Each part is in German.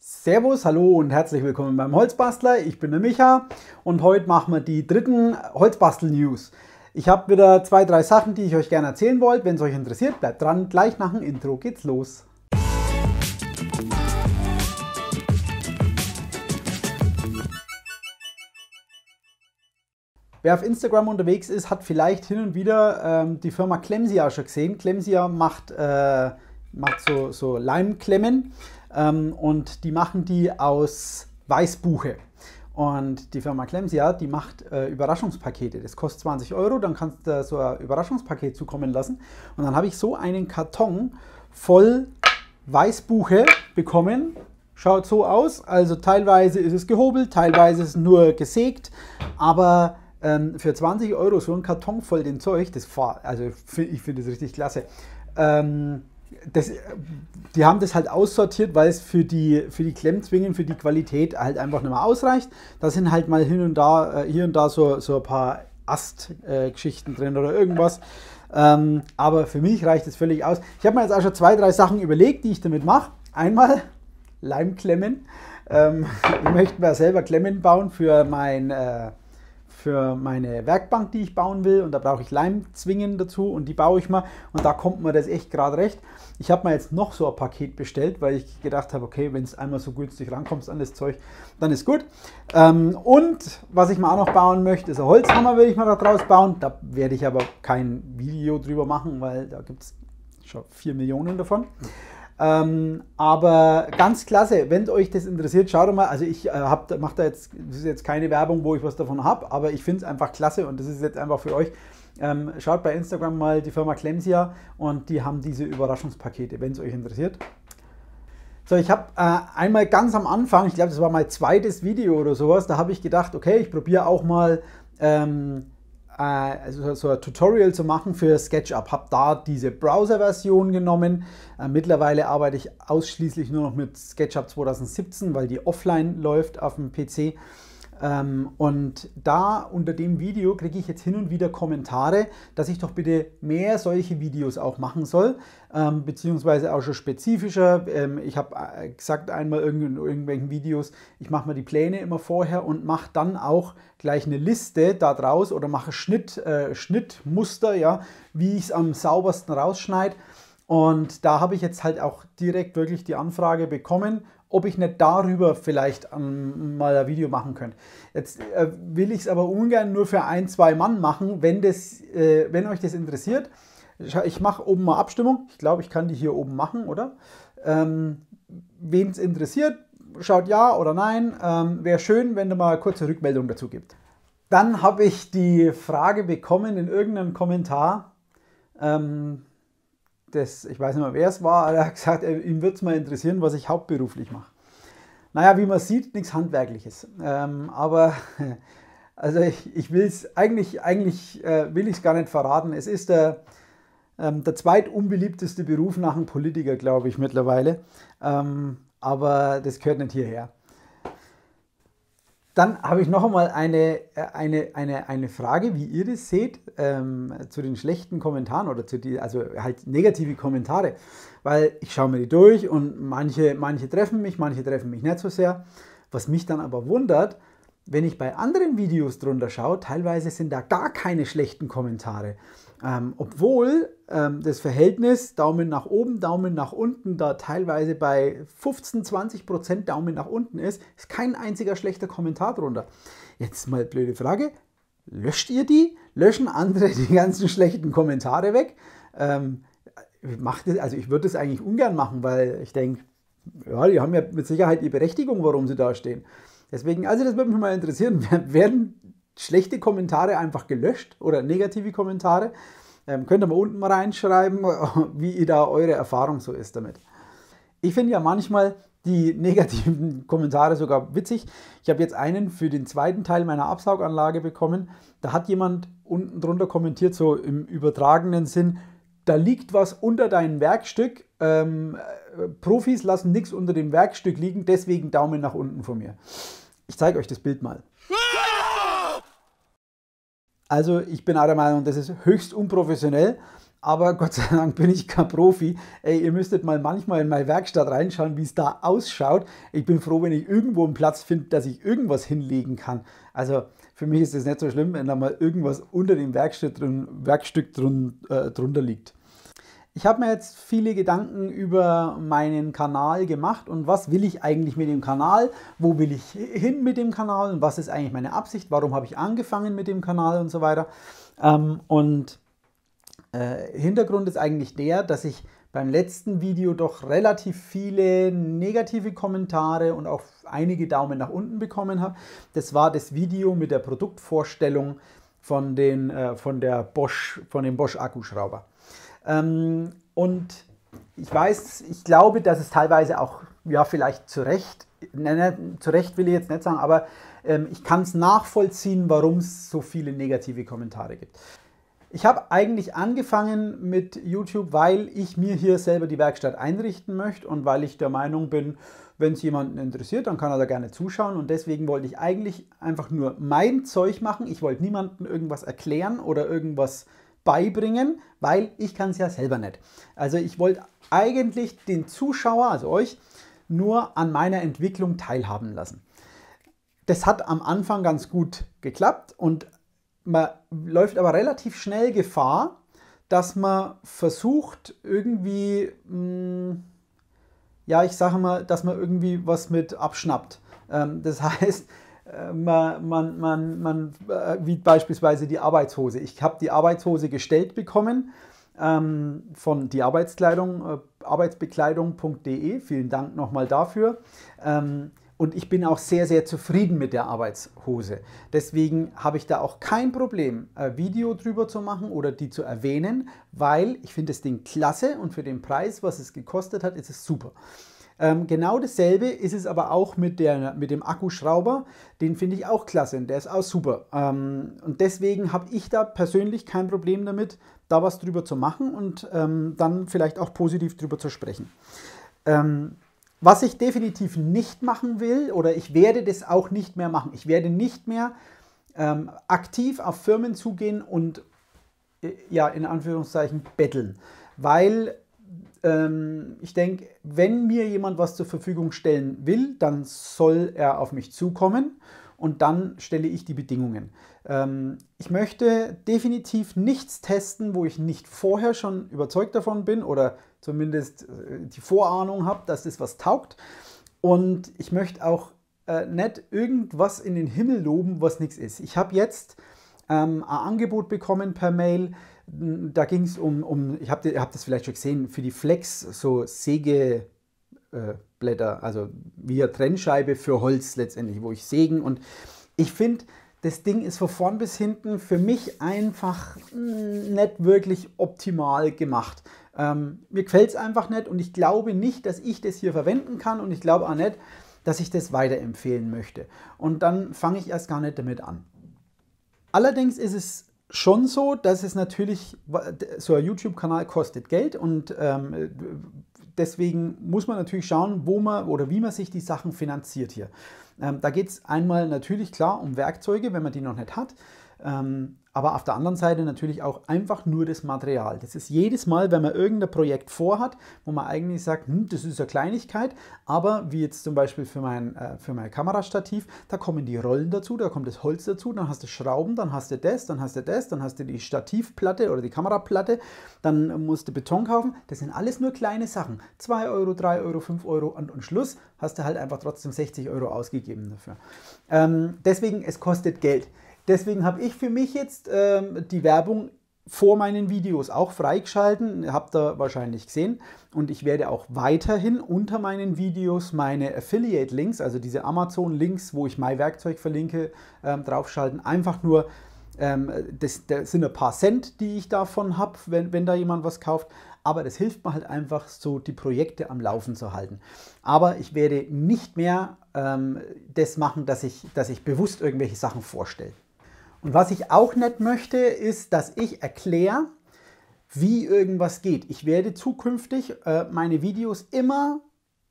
Servus, hallo und herzlich willkommen beim Holzbastler. Ich bin der Micha und heute machen wir die dritten Holzbastel-News. Ich habe wieder 2-3 Sachen, die ich euch gerne erzählen wollte. Wenn es euch interessiert, bleibt dran. Gleich nach dem Intro geht's los. Wer auf Instagram unterwegs ist, hat vielleicht hin und wieder die Firma Klemsia schon gesehen. Klemsia macht so Leimklemmen und die machen die aus Weißbuche. Und die Firma Klemsia, die macht Überraschungspakete. Das kostet 20 Euro, dann kannst du so ein Überraschungspaket zukommen lassen. Und dann habe ich so einen Karton voll Weißbuche bekommen. Schaut so aus, also teilweise ist es gehobelt, teilweise ist es nur gesägt, aber für 20 Euro so ein Karton voll den Zeug, ich finde das richtig klasse. Die haben das halt aussortiert, weil es für die Klemmzwingen, für die Qualität halt einfach nicht mehr ausreicht. Da sind halt mal hier und da so ein paar Astgeschichten drin oder irgendwas. Aber für mich reicht es völlig aus. Ich habe mir jetzt auch schon 2-3 Sachen überlegt, die ich damit mache. Einmal Leimklemmen. Ich möchte mir selber Klemmen bauen für meine Werkbank, die ich bauen will, und da brauche ich Leimzwingen dazu und die baue ich mal und da kommt mir das echt gerade recht. Ich habe mir jetzt noch so ein Paket bestellt, weil ich gedacht habe, okay, wenn es einmal so günstig rankommst an das Zeug, dann ist gut. Und was ich mal auch noch bauen möchte, ist ein Holzhammer, will ich mal daraus bauen. Da werde ich aber kein Video drüber machen, weil da gibt es schon 4 Millionen davon. Aber ganz klasse, wenn euch das interessiert, schaut doch mal, also ich mache da jetzt, das ist jetzt keine Werbung, wo ich was davon habe, aber ich finde es einfach klasse und das ist jetzt einfach für euch. Schaut bei Instagram mal die Firma Klemsia und die haben diese Überraschungspakete, wenn es euch interessiert. So, ich habe einmal ganz am Anfang, ich glaube, das war mein zweites Video oder sowas, da habe ich gedacht, okay, ich probiere auch mal also so ein Tutorial zu machen für SketchUp. Habe da diese Browser-Version genommen. Mittlerweile arbeite ich ausschließlich nur noch mit SketchUp 2017, weil die offline läuft auf dem PC. Und da unter dem Video kriege ich jetzt hin und wieder Kommentare, dass ich doch bitte mehr solche Videos auch machen soll, beziehungsweise auch schon spezifischer. Ich habe gesagt einmal in irgendwelchen Videos, ich mache mir die Pläne immer vorher und mache dann auch gleich eine Liste daraus oder mache Schnittmuster, ja, wie ich es am saubersten rausschneide. Und da habe ich jetzt halt auch direkt wirklich die Anfrage bekommen, ob ich nicht darüber vielleicht mal ein Video machen könnte. Jetzt will ich es aber ungern nur für 1-2 Mann machen, wenn euch das interessiert. Ich mache oben mal Abstimmung. Ich glaube, ich kann die hier oben machen, oder? Wen es interessiert, schaut ja oder nein. Wäre schön, wenn du mal eine kurze Rückmeldung dazu gibt. Dann habe ich die Frage bekommen in irgendeinem Kommentar, ich weiß nicht mehr, wer es war, er hat gesagt, ihm würde es mal interessieren, was ich hauptberuflich mache. Naja, wie man sieht, nichts Handwerkliches. Aber also ich will es eigentlich will ich es gar nicht verraten. Es ist der zweitunbeliebteste Beruf nach einem Politiker, glaube ich, mittlerweile. Aber das gehört nicht hierher. Dann habe ich noch einmal eine Frage, wie ihr das seht, zu den schlechten Kommentaren oder also halt negative Kommentare. Weil ich schaue mir die durch und manche treffen mich nicht so sehr. Was mich dann aber wundert, wenn ich bei anderen Videos drunter schaue, teilweise sind da gar keine schlechten Kommentare. Obwohl das Verhältnis Daumen nach oben, Daumen nach unten da teilweise bei 15-20% Daumen nach unten ist kein einziger schlechter Kommentar drunter. Jetzt mal blöde Frage, löscht ihr die? Löschen andere die ganzen schlechten Kommentare weg? Ich würde das eigentlich ungern machen, weil ich denke, ja, die haben ja mit Sicherheit die Berechtigung, warum sie da stehen. Deswegen, also das würde mich mal interessieren, werden schlechte Kommentare einfach gelöscht oder negative Kommentare? Könnt ihr mal unten mal reinschreiben, wie da eure Erfahrung so ist damit. Ich finde ja manchmal die negativen Kommentare sogar witzig. Ich habe jetzt einen für den zweiten Teil meiner Absauganlage bekommen. Da hat jemand unten drunter kommentiert, so im übertragenen Sinn, da liegt was unter deinem Werkstück. Profis lassen nichts unter dem Werkstück liegen, deswegen Daumen nach unten von mir. Ich zeige euch das Bild mal. Also ich bin auch der Meinung, das ist höchst unprofessionell. Aber Gott sei Dank bin ich kein Profi. Ey, ihr müsstet mal manchmal in meine Werkstatt reinschauen, wie es da ausschaut. Ich bin froh, wenn ich irgendwo einen Platz finde, dass ich irgendwas hinlegen kann. Also für mich ist es nicht so schlimm, wenn da mal irgendwas unter dem Werkstück drunter liegt. Ich habe mir jetzt viele Gedanken über meinen Kanal gemacht und was will ich eigentlich mit dem Kanal, wo will ich hin mit dem Kanal und was ist eigentlich meine Absicht, warum habe ich angefangen mit dem Kanal und so weiter. Hintergrund ist eigentlich der, dass ich beim letzten Video doch relativ viele negative Kommentare und auch einige Daumen nach unten bekommen habe. Das war das Video mit der Produktvorstellung von dem Bosch Akkuschrauber. Und ich glaube, dass es teilweise auch, ja, vielleicht zu Recht will ich jetzt nicht sagen, aber ich kann es nachvollziehen, warum es so viele negative Kommentare gibt. Ich habe eigentlich angefangen mit YouTube, weil ich mir hier selber die Werkstatt einrichten möchte und weil ich der Meinung bin, wenn es jemanden interessiert, dann kann er da gerne zuschauen und deswegen wollte ich eigentlich einfach nur mein Zeug machen. Ich wollte niemandem irgendwas erklären oder irgendwas beibringen, weil ich kann es ja selber nicht. Also ich wollte eigentlich den Zuschauer, also euch, nur an meiner Entwicklung teilhaben lassen. Das hat am Anfang ganz gut geklappt und man läuft aber relativ schnell Gefahr, dass man versucht irgendwie, ja, ich sage mal, dass man irgendwie was mit abschnappt. Das heißt, wie beispielsweise die Arbeitshose. Ich habe die Arbeitshose gestellt bekommen von die Arbeitskleidung, arbeitsbekleidung.de. Vielen Dank nochmal dafür. Und ich bin auch sehr, sehr zufrieden mit der Arbeitshose. Deswegen habe ich da auch kein Problem, ein Video drüber zu machen oder die zu erwähnen, weil ich finde das Ding klasse und für den Preis, was es gekostet hat, ist es super. Genau dasselbe ist es aber auch mit dem Akkuschrauber. Den finde ich auch klasse und der ist auch super. Und deswegen habe ich da persönlich kein Problem damit, da was drüber zu machen und dann vielleicht auch positiv drüber zu sprechen. Was ich definitiv nicht machen will, oder ich werde das auch nicht mehr machen, ich werde nicht mehr aktiv auf Firmen zugehen und ja, in Anführungszeichen betteln, weil ich denke, wenn mir jemand was zur Verfügung stellen will, dann soll er auf mich zukommen und dann stelle ich die Bedingungen. Ich möchte definitiv nichts testen, wo ich nicht vorher schon überzeugt davon bin oder zumindest die Vorahnung habe, dass das was taugt. Und ich möchte auch nicht irgendwas in den Himmel loben, was nichts ist. Ich habe jetzt ein Angebot bekommen per Mail. Da ging es ich habe das vielleicht schon gesehen, für die Flex, so Sägeblätter, also wie eine Trennscheibe für Holz letztendlich, wo ich sägen. Und ich finde, das Ding ist von vorn bis hinten für mich einfach nicht wirklich optimal gemacht. Mir gefällt es einfach nicht und ich glaube nicht, dass ich das hier verwenden kann und ich glaube auch nicht, dass ich das weiterempfehlen möchte. Und dann fange ich erst gar nicht damit an. Allerdings ist es schon so, dass es natürlich, so ein YouTube-Kanal kostet Geld und deswegen muss man natürlich schauen, wo man oder wie man sich die Sachen finanziert hier. Da geht es einmal natürlich klar um Werkzeuge, wenn man die noch nicht hat, aber auf der anderen Seite natürlich auch einfach nur das Material. Das ist jedes Mal, wenn man irgendein Projekt vorhat, wo man eigentlich sagt, das ist eine Kleinigkeit, aber wie jetzt zum Beispiel für mein Kamerastativ, da kommen die Rollen dazu, da kommt das Holz dazu, dann hast du Schrauben, dann hast du das, dann hast du das, dann hast du die Stativplatte oder die Kameraplatte, dann musst du Beton kaufen. Das sind alles nur kleine Sachen. 2 Euro, 3 Euro, 5 Euro und am Schluss hast du halt einfach trotzdem 60 Euro ausgegeben dafür. Deswegen, es kostet Geld. Deswegen habe ich für mich jetzt die Werbung vor meinen Videos auch freigeschalten, habt ihr wahrscheinlich gesehen. Und ich werde auch weiterhin unter meinen Videos meine Affiliate-Links, also diese Amazon-Links, wo ich mein Werkzeug verlinke, draufschalten. Einfach nur, das sind ein paar Cent, die ich davon habe, wenn da jemand was kauft. Aber das hilft mir halt einfach so, die Projekte am Laufen zu halten. Aber ich werde nicht mehr das machen, dass ich bewusst irgendwelche Sachen vorstelle. Und was ich auch nicht möchte, ist, dass ich erkläre, wie irgendwas geht. Ich werde zukünftig meine Videos immer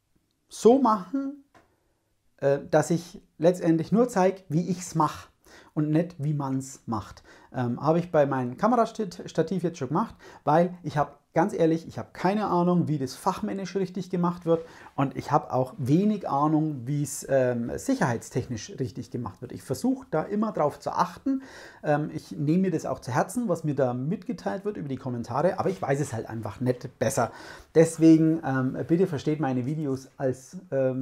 so machen, dass ich letztendlich nur zeige, wie ich es mache. und nicht, wie man es macht. Habe ich bei meinem Kamerastativ jetzt schon gemacht, weil ich habe, ganz ehrlich, ich habe keine Ahnung, wie das fachmännisch richtig gemacht wird und ich habe auch wenig Ahnung, wie es sicherheitstechnisch richtig gemacht wird. Ich versuche da immer drauf zu achten. Ich nehme mir das auch zu Herzen, was mir da mitgeteilt wird über die Kommentare, aber ich weiß es halt einfach nicht besser. Deswegen bitte versteht meine Videos als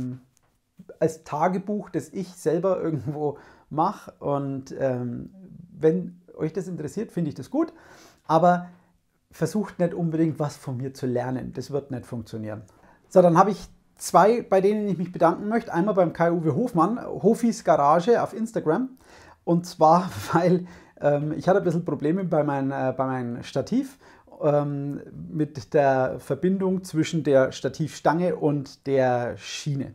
Tagebuch, das ich selber irgendwo mache, und wenn euch das interessiert, finde ich das gut, aber versucht nicht unbedingt was von mir zu lernen, das wird nicht funktionieren. So, dann habe ich zwei, bei denen ich mich bedanken möchte. Einmal beim Kai-Uwe Hofmann, Hofis Garage auf Instagram, und zwar, weil ich hatte ein bisschen Probleme bei meinem Stativ mit der Verbindung zwischen der Stativstange und der Schiene.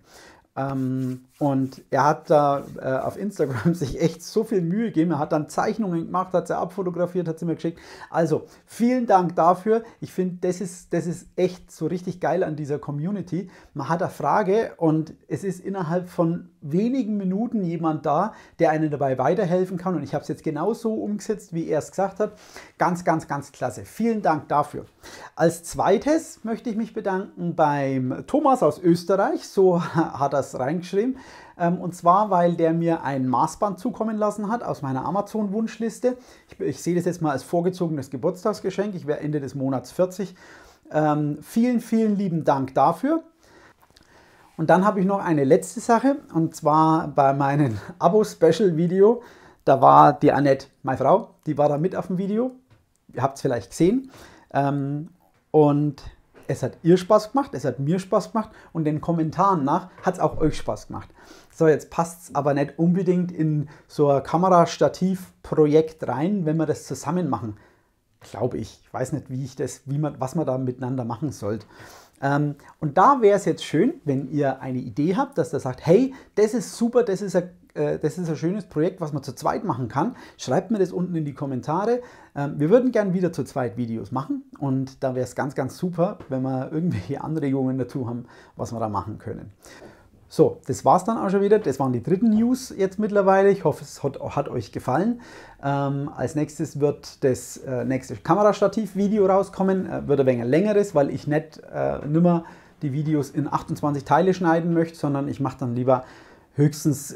Und er hat da auf Instagram sich echt so viel Mühe gegeben. Er hat dann Zeichnungen gemacht, hat sie abfotografiert, hat sie mir geschickt. Also vielen Dank dafür. Ich finde, das ist echt so richtig geil an dieser Community. Man hat eine Frage und es ist innerhalb von wenigen Minuten jemand da, der einen dabei weiterhelfen kann. Und ich habe es jetzt genauso umgesetzt, wie er es gesagt hat. Ganz, ganz, ganz klasse. Vielen Dank dafür. Als zweites möchte ich mich bedanken beim Thomas aus Österreich. So hat er es reingeschrieben. Und zwar, weil der mir ein Maßband zukommen lassen hat aus meiner Amazon-Wunschliste. Ich sehe das jetzt mal als vorgezogenes Geburtstagsgeschenk. Ich wäre Ende des Monats 40. Vielen, vielen lieben Dank dafür. Und dann habe ich noch eine letzte Sache, und zwar bei meinem Abo-Special-Video. Da war die Annette, meine Frau, die war da mit auf dem Video. Ihr habt es vielleicht gesehen. Und es hat ihr Spaß gemacht, es hat mir Spaß gemacht, und den Kommentaren nach hat es auch euch Spaß gemacht. So, jetzt passt es aber nicht unbedingt in so ein Kamerastativ-Projekt rein, wenn wir das zusammen machen. Glaube ich. Ich weiß nicht, was man da miteinander machen sollte. Und da wäre es jetzt schön, wenn ihr eine Idee habt, dass ihr sagt, hey, das ist super, das ist ein schönes Projekt, was man zu zweit machen kann. Schreibt mir das unten in die Kommentare. Wir würden gerne wieder zu zweit Videos machen, und da wäre es ganz, ganz super, wenn wir irgendwelche Anregungen dazu haben, was wir da machen können. So, das war es dann auch schon wieder. Das waren die dritten News jetzt mittlerweile. Ich hoffe, es hat euch gefallen. Als nächstes wird das nächste Kamerastativ-Video rauskommen. Wird ein wenig längeres, weil ich nicht nimmer die Videos in 28 Teile schneiden möchte, sondern ich mache dann lieber höchstens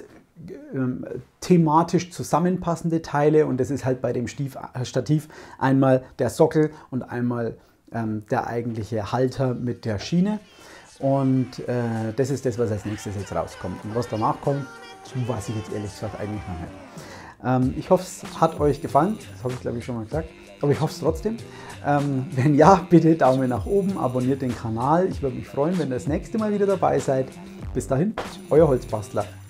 thematisch zusammenpassende Teile, und das ist halt bei dem Stativ einmal der Sockel und einmal der eigentliche Halter mit der Schiene. Und das ist das, was als nächstes jetzt rauskommt. Und was danach kommt, weiß ich jetzt ehrlich gesagt eigentlich noch nicht. Ich hoffe, es hat euch gefallen. Das habe ich, glaube ich, schon mal gesagt. Aber ich hoffe es trotzdem. Wenn ja, bitte Daumen nach oben, abonniert den Kanal. Ich würde mich freuen, wenn ihr das nächste Mal wieder dabei seid. Bis dahin, euer Holzbastler.